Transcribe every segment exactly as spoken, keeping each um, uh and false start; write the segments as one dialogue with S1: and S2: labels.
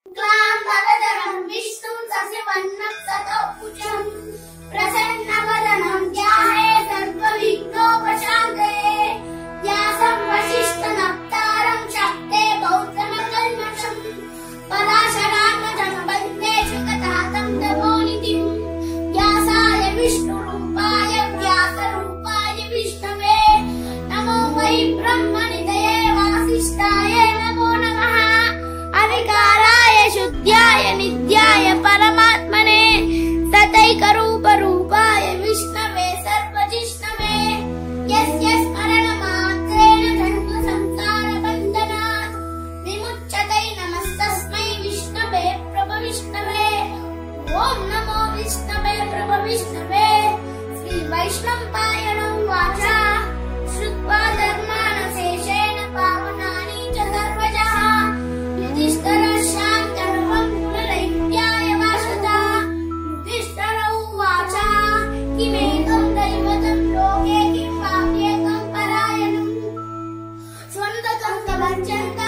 S1: क्लांबरधरं विष्णुं शशिवर्णं शतोभुजं प्रसन्नवदनं ध्याये सर्वविघ्नोपशान्तये व्यासं वसिष्ठनप्तारं शक्ते बौद्धमकल्मषं पराशरात्मजं वन्दे शुकतातं तपोनिधिं व्यासाय विष्णुरूपाय व्यासरूपाय विष्णवे नमो वै ब्रह्मनिधये वासिष्ठाय नमो नमः अविकाराय शुद्ध्याय नित्याय परमात्मने सतैकरूपरूपाय विष्णवे सर्वजिष्णवे यस्य स्मरणमात्रेण जन्मसंसारबन्धनात् विमुच्यते नमस्तस्मै विष्णवे प्रभविष्णवे ॐ नमो विष्णवे प्रभविष्णवे श्री वैष्णवपायनं वाचा श्रुत्वा धर्मानशेषेण पावनानि च सर्वजः युधिष्ठिरशान्तर्वं कुलदैत्याय वासदा युधिष्ठिर उवाच किमेकं दैवतं लोके किं वाप्येकं परायणम् स्वन्तकं कवचन्त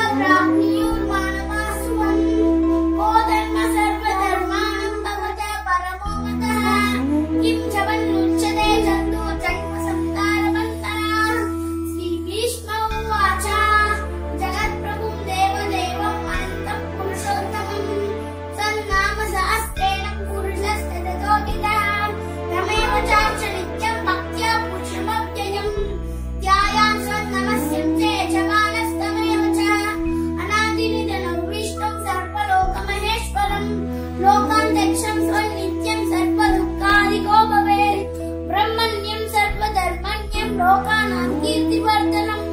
S1: प्राप्नुयुर्मानवासुवन् को धर्म सर्वधर्माणां भवतः परमो मतः किं च वन्नुच्यते जन्तु जन्मसंसारबन्धनात् श्रीभीष्म उवाच जगत्प्रभुं देवदेवम् अनन्तं पुरुषोत्तमं सन्नाम सहस्रेण पुरुषस्तततोऽभितः तमेव चार्च नित्यं भक्त्या पुरुषमव्ययम् ध्यायां स्वन्नमस्यं चे जवानस्तमेव च अनादिनिधनं विष्णुं सर्वलोकमहेश्वरं लोकान्तरिक्षं स्वनित्यं सर्वदुःखादिको भवेत् ब्रह्मण्यं सर्वधर्मण्यं लोकानां कीर्तिवर्धनम्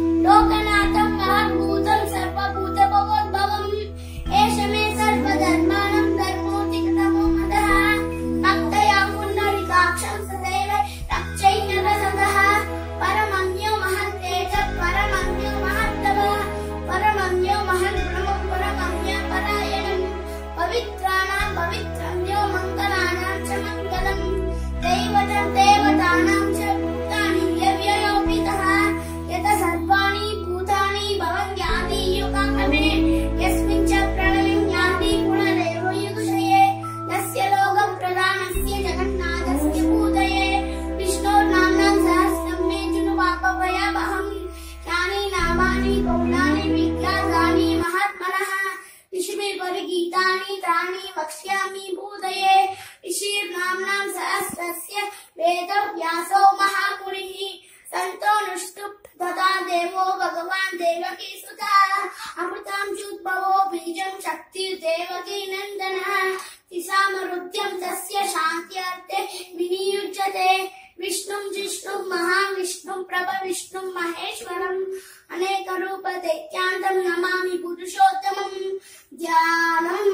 S1: लोकनाथं महद्भूतं सर्वभूतभवोद्भवम् एष मे सर्वधर्माणां धर्मोऽधिकतमो मदः भक्तया पुण्डरीकाक्षं सदैव रक्षैर्नरसदः परमन्यो महत् तेज परमन्यो महत्तव परमन्यो महद्ब्रह्म परमन्यो परायणम् पवित्राणां पवित्रन्यो मङ्गलानां च मङ्गलम् दैवतं देवतानां च भूतानि व्यव्ययोपितः यतः सर्वाणि भूतानि भवन्त्यादि युगागमे यस्मिन् च प्रणवं यान्ति पुनरेव युगशये यस्य लोकप्रधानस्य जगन्नाथस्य भूतये विष्णोर्नाम्नां सहस्रं मे जनुवापवयामहम् यानि नामानि गौणानि विख्यातानि महात्मनः ऋषिभिः परिगीतानि तानि वक्ष्यामि भूतये ऋषिर्नाम्नां सहस्रस्य वेदव्यासो महामुनिः सन्तोनुष्टुप् तथा देवो भगवान् देवकीसुतः अमृतांशुद्भवो बीजं शक्तिर्देवकी नन्दनः तिसामरुद्यं तस्य शान्त्यर्थे विनियुज्यते विष्णुं जिष्णुं महाविष्णुं प्रभविष्णुं महेश्वरम् अनेकरूपदैत्यान्तं नमामि पुरुषोत्तमम् ध्यानम्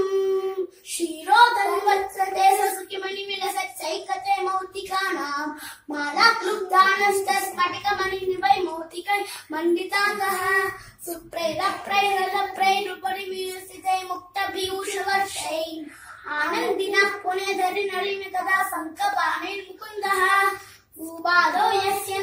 S1: क्षीरोदधिवत्सते सुखिमणिविलसच्चैकते मौक्तिकानां मालाक्लुब्धानस्तस्फटिकमणिनिभै मौक्तिकै मण्डिताङ्गः सुप्रैरप्रैरलप्रैरुपरिविलसिते मुक्तपीयूषवर्षैः आनन्दिनः पुण्यधरिणलिन तदा शङ्खपाणिर्मुकुन्दः भूपादो यस्य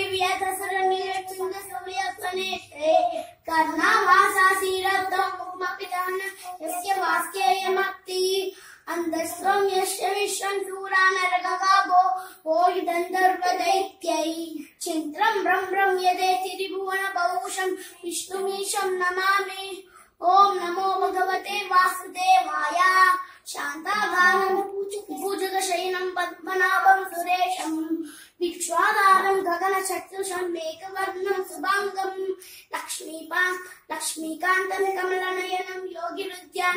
S1: नाभिर्व्यथसरनिरचिन्दसौर्यत्वनेत्रे कर्णावासासीरब्धं मुखमपितः यस्य वास्येयमक्ति अन्धस्त्वं यस्य विश्वं शूरा नरककाभो भोहिदन्तर्वदैत्यैः चिन्द्रं ब्रह्म यदेति त्रिभुवनभूषं विष्णुमीशं नमामि ॐ नमो भगवते वासुदेवाय शान्ताकारं भुजगशयनं पद्मनाभं सुरेशं विश्वाधारं गगनचक्षुषं मेघवर्णं शुभाङ्गं लक्ष्मीपा लक्ष्मीकान्तं कमलनयनं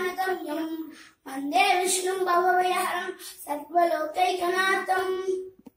S1: योगिरुद्यानगम्यं वन्दे विष्णुं भवभयहरं सर्वलोकैकनाथम्।